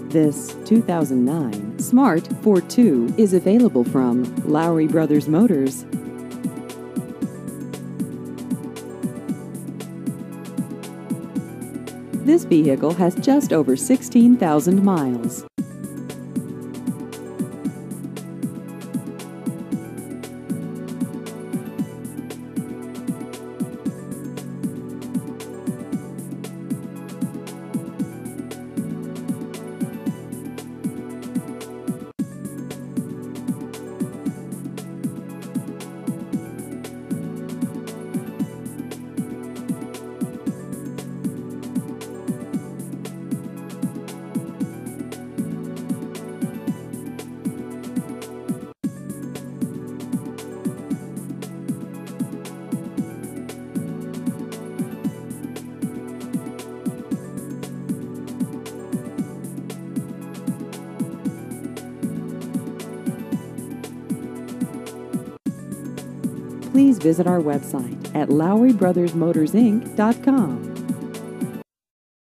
This 2009 Smart Fortwo is available from Lowry Brothers Motors. This vehicle has just over 16,000 miles. Please visit our website at LowryBrothersMotorsInc.com.